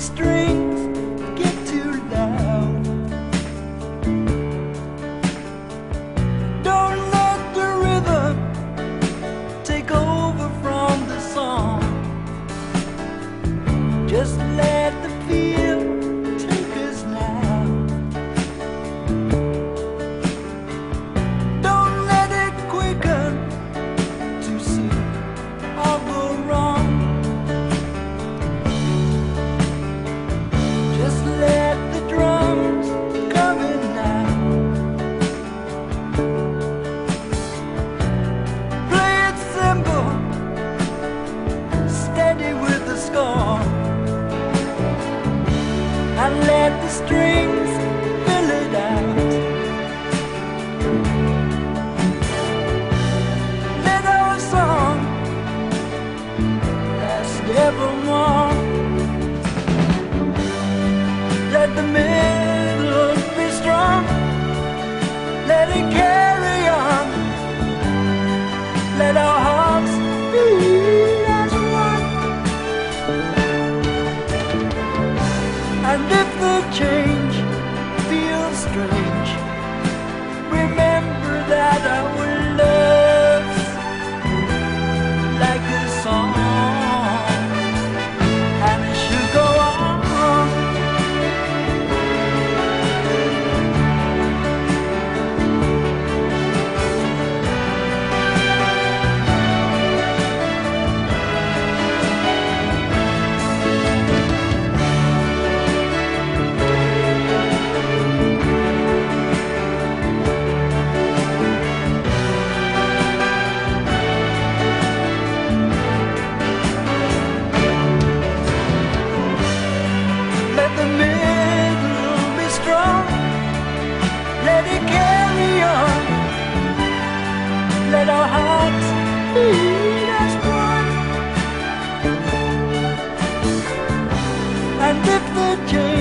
strings get too loud. Don't let the rhythm take over from the song. Just let the feel take us now. Don't let it quicken too soon or go wrong. Just let the drums come in now. Play it simple, steady with the score, and let the strings fill it out. Let our song last evermore. Let the middle be strong, let it carry on. Let our hearts beat as one. And if the change feels strange, remember that our love's like a song, and it should go on. Let the middle be strong, let it carry on. Let our hearts beat as one. And if the change